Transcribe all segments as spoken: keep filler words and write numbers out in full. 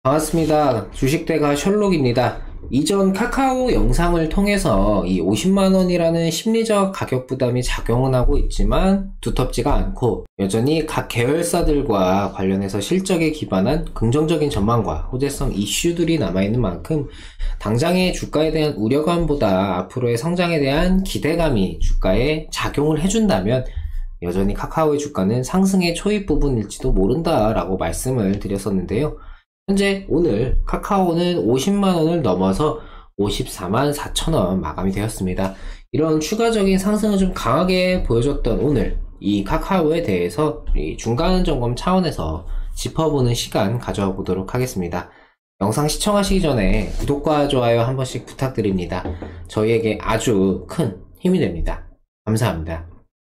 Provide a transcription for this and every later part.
반갑습니다. 주식대가 셜록입니다. 이전 카카오 영상을 통해서 이 오십만 원이라는 심리적 가격 부담이 작용은 하고 있지만 두텁지가 않고 여전히 각 계열사들과 관련해서 실적에 기반한 긍정적인 전망과 호재성 이슈들이 남아있는 만큼 당장의 주가에 대한 우려감보다 앞으로의 성장에 대한 기대감이 주가에 작용을 해준다면 여전히 카카오의 주가는 상승의 초입 부분일지도 모른다라고 말씀을 드렸었는데요. 현재 오늘 카카오는 오십만 원을 넘어서 오십사만 사천 원 마감이 되었습니다. 이런 추가적인 상승을 좀 강하게 보여줬던 오늘 이 카카오에 대해서 이 중간 점검 차원에서 짚어보는 시간 가져보도록 하겠습니다. 영상 시청하시기 전에 구독과 좋아요 한 번씩 부탁드립니다. 저희에게 아주 큰 힘이 됩니다. 감사합니다.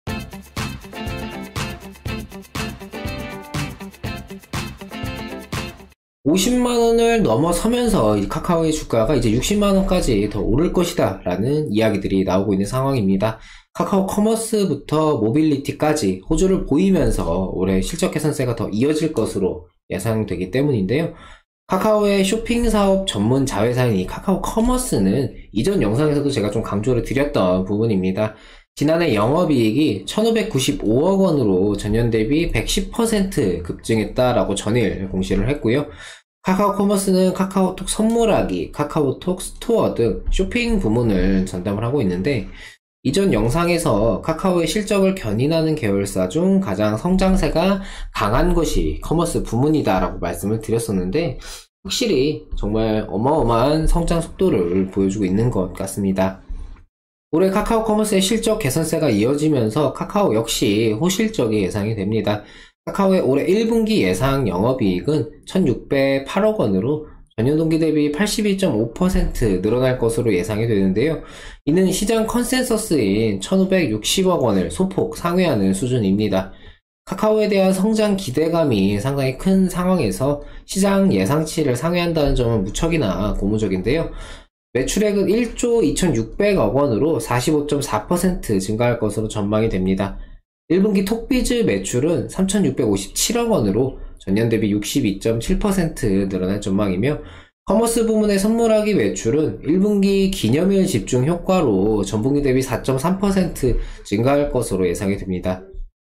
오십만 원을 넘어서면서 이 카카오의 주가가 이제 육십만 원까지 더 오를 것이다 라는 이야기들이 나오고 있는 상황입니다. 카카오 커머스부터 모빌리티까지 호조를 보이면서 올해 실적 개선세가 더 이어질 것으로 예상되기 때문인데요. 카카오의 쇼핑 사업 전문 자회사인 이 카카오 커머스는 이전 영상에서도 제가 좀 강조를 드렸던 부분입니다. 지난해 영업이익이 천오백구십오억 원으로 전년 대비 백십 퍼센트 급증했다라고 전일 공시를 했고요. 카카오 커머스는 카카오톡 선물하기, 카카오톡 스토어 등 쇼핑 부문을 전담을 하고 있는데 이전 영상에서 카카오의 실적을 견인하는 계열사 중 가장 성장세가 강한 것이 커머스 부문이다 라고 말씀을 드렸었는데 확실히 정말 어마어마한 성장 속도를 보여주고 있는 것 같습니다. 올해 카카오 커머스의 실적 개선세가 이어지면서 카카오 역시 호실적이 예상이 됩니다. 카카오의 올해 일 분기 예상 영업이익은 천육백팔억 원으로 전년 동기 대비 팔십이 점 오 퍼센트 늘어날 것으로 예상이 되는데요. 이는 시장 컨센서스인 천오백육십억 원을 소폭 상회하는 수준입니다. 카카오에 대한 성장 기대감이 상당히 큰 상황에서 시장 예상치를 상회한다는 점은 무척이나 고무적인데요. 매출액은 일조 이천육백억 원으로 사십오 점 사 퍼센트 증가할 것으로 전망이 됩니다. 일 분기 톡비즈 매출은 삼천육백오십칠억 원으로 전년 대비 육십이 점 칠 퍼센트 늘어날 전망이며 커머스 부문의 선물하기 매출은 일 분기 기념일 집중 효과로 전분기 대비 사 점 삼 퍼센트 증가할 것으로 예상이 됩니다.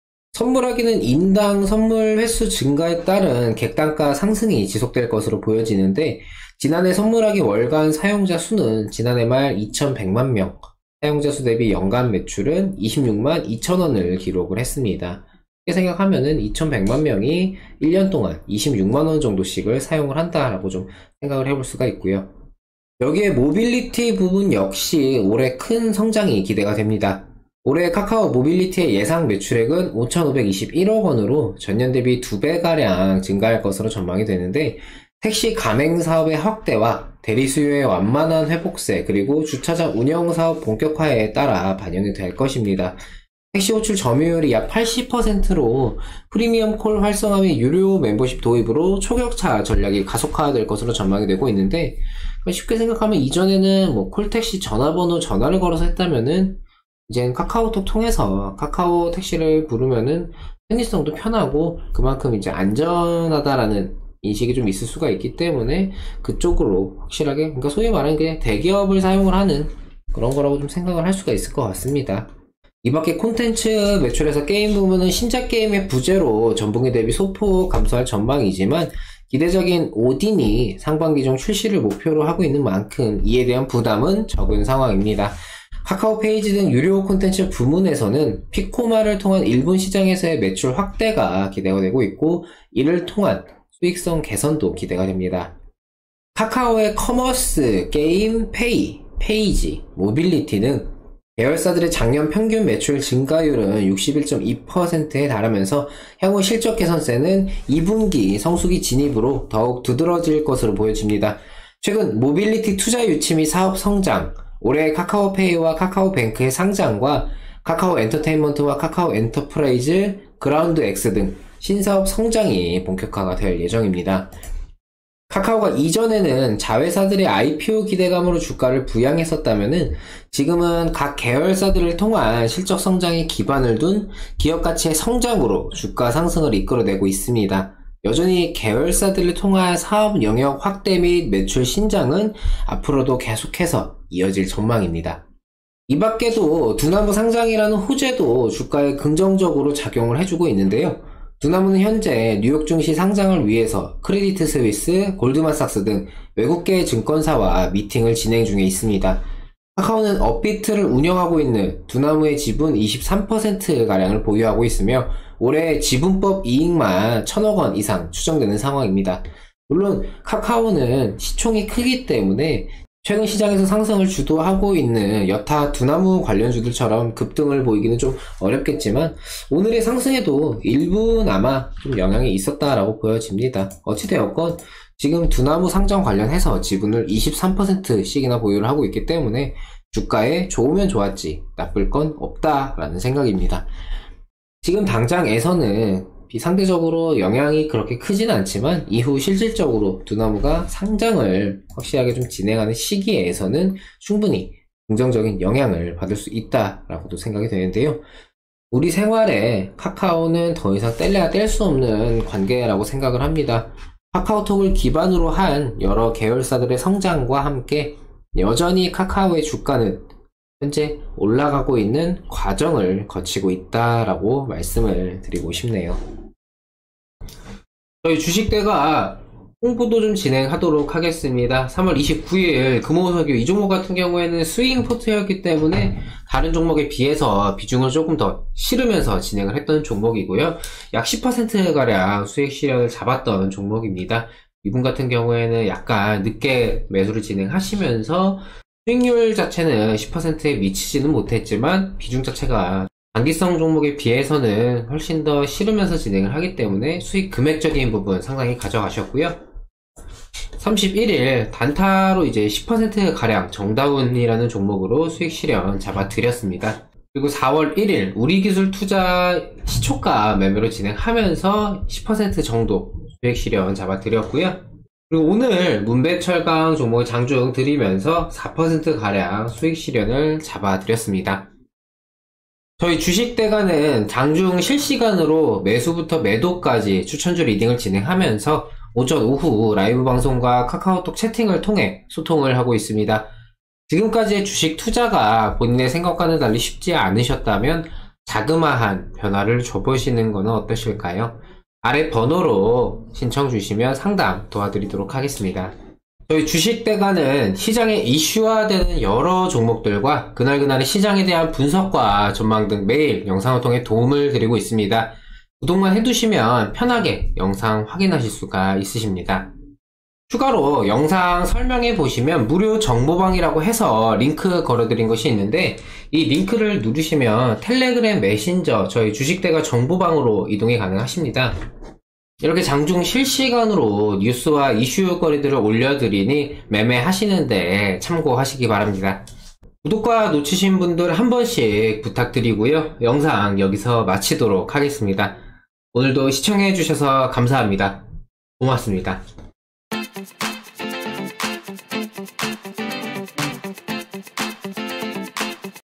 선물하기는 인당 선물 횟수 증가에 따른 객단가 상승이 지속될 것으로 보여지는데 지난해 선물하기 월간 사용자 수는 지난해 말 이천백만 명, 사용자 수 대비 연간 매출은 이십육만 이천 원을 기록을 했습니다. 이렇게 생각하면은 이천백만 명이 일 년 동안 이십육만 원 정도씩을 사용을 한다라고 좀 생각을 해볼 수가 있고요. 여기에 모빌리티 부분 역시 올해 큰 성장이 기대가 됩니다. 올해 카카오 모빌리티의 예상 매출액은 오천오백이십일억 원으로 전년 대비 두 배가량 증가할 것으로 전망이 되는데 택시 가맹 사업의 확대와 대리 수요의 완만한 회복세 그리고 주차장 운영 사업 본격화에 따라 반영이 될 것입니다. 택시 호출 점유율이 약 팔십 퍼센트로 프리미엄 콜 활성화 및 유료 멤버십 도입으로 초격차 전략이 가속화될 것으로 전망이 되고 있는데 쉽게 생각하면 이전에는 뭐 콜택시 전화번호 전화를 걸어서 했다면은 이제는 카카오톡 통해서 카카오 택시를 부르면은 편의성도 편하고 그만큼 이제 안전하다라는 인식이 좀 있을 수가 있기 때문에 그쪽으로 확실하게 그러니까 소위 말하는 그냥 대기업을 사용을 하는 그런 거라고 좀 생각을 할 수가 있을 것 같습니다. 이밖에 콘텐츠 매출에서 게임 부분은 신작 게임의 부재로 전분기 대비 소폭 감소할 전망이지만 기대적인 오딘이 상반기 중 출시를 목표로 하고 있는 만큼 이에 대한 부담은 적은 상황입니다. 카카오 페이지 등 유료 콘텐츠 부문에서는 피코마를 통한 일본 시장에서의 매출 확대가 기대가 되고 있고 이를 통한 수익성 개선도 기대가 됩니다. 카카오의 커머스, 게임, 페이, 페이지, 모빌리티 등 계열사들의 작년 평균 매출 증가율은 육십일 점 이 퍼센트에 달하면서 향후 실적 개선세는 이 분기 성수기 진입으로 더욱 두드러질 것으로 보여집니다. 최근 모빌리티 투자 유치 및 사업 성장, 올해 카카오페이와 카카오뱅크의 상장과 카카오 엔터테인먼트와 카카오 엔터프라이즈, 그라운드 X 등 신사업 성장이 본격화가 될 예정입니다. 카카오가 이전에는 자회사들의 아이피오 기대감으로 주가를 부양했었다면은 지금은 각 계열사들을 통한 실적 성장에 기반을 둔 기업 가치의 성장으로 주가 상승을 이끌어내고 있습니다. 여전히 계열사들을 통한 사업 영역 확대 및 매출 신장은 앞으로도 계속해서 이어질 전망입니다. 이 밖에도 두나무 상장이라는 호재도 주가에 긍정적으로 작용을 해주고 있는데요. 두나무는 현재 뉴욕 증시 상장을 위해서 크레디트 스위스, 골드만삭스 등 외국계 증권사와 미팅을 진행 중에 있습니다. 카카오는 업비트를 운영하고 있는 두나무의 지분 이십삼 퍼센트가량을 보유하고 있으며 올해 지분법 이익만 천억 원 이상 추정되는 상황입니다. 물론 카카오는 시총이 크기 때문에 최근 시장에서 상승을 주도하고 있는 여타 두나무 관련주들처럼 급등을 보이기는 좀 어렵겠지만 오늘의 상승에도 일부나마 좀 영향이 있었다라고 보여집니다. 어찌되었건 지금 두나무 상장 관련해서 지분을 이십삼 퍼센트씩이나 보유를 하고 있기 때문에 주가에 좋으면 좋았지 나쁠 건 없다라는 생각입니다. 지금 당장에서는 상대적으로 영향이 그렇게 크진 않지만 이후 실질적으로 두나무가 상장을 확실하게 좀 진행하는 시기에서는 충분히 긍정적인 영향을 받을 수 있다라고도 생각이 되는데요. 우리 생활에 카카오는 더 이상 뗄래야 뗄 수 없는 관계라고 생각을 합니다. 카카오톡을 기반으로 한 여러 계열사들의 성장과 함께 여전히 카카오의 주가는 현재 올라가고 있는 과정을 거치고 있다라고 말씀을 드리고 싶네요. 저희 주식대가 홍보도 좀 진행하도록 하겠습니다. 삼월 이십구일 금호석유 이 종목 같은 경우에는 스윙 포트였기 때문에 다른 종목에 비해서 비중을 조금 더 실으면서 진행을 했던 종목이고요. 약 십 퍼센트가량 수익 실현을 잡았던 종목입니다. 이분 같은 경우에는 약간 늦게 매수를 진행하시면서 수익률 자체는 십 퍼센트에 미치지는 못했지만 비중 자체가 단기성 종목에 비해서는 훨씬 더 실으면서 진행을 하기 때문에 수익 금액적인 부분 상당히 가져가셨고요. 삼십일일 단타로 이제 십 퍼센트 가량 정다운이라는 종목으로 수익 실현 잡아드렸습니다. 그리고 사월 일일 우리기술 투자 시초가 매매로 진행하면서 십 퍼센트 정도 수익 실현 잡아드렸고요. 그리고 오늘 문배철강 종목 장중 드리면서 사 퍼센트 가량 수익 실현을 잡아드렸습니다. 저희 주식대가는 장중 실시간으로 매수부터 매도까지 추천주 리딩을 진행하면서 오전 오후 라이브 방송과 카카오톡 채팅을 통해 소통을 하고 있습니다. 지금까지의 주식 투자가 본인의 생각과는 달리 쉽지 않으셨다면 자그마한 변화를 줘보시는 것은 어떠실까요? 아래 번호로 신청 주시면 상담 도와드리도록 하겠습니다. 저희 주식대가는 시장에 이슈화되는 여러 종목들과 그날그날의 시장에 대한 분석과 전망 등 매일 영상을 통해 도움을 드리고 있습니다. 구독만 해두시면 편하게 영상 확인하실 수가 있으십니다. 추가로 영상 설명해 보시면 무료 정보방이라고 해서 링크 걸어드린 것이 있는데 이 링크를 누르시면 텔레그램 메신저 저희 주식대가 정보방으로 이동이 가능하십니다. 이렇게 장중 실시간으로 뉴스와 이슈거리들을 올려드리니 매매하시는데 참고하시기 바랍니다. 구독과 놓치신 분들 한 번씩 부탁드리고요. 영상 여기서 마치도록 하겠습니다. 오늘도 시청해주셔서 감사합니다. 고맙습니다.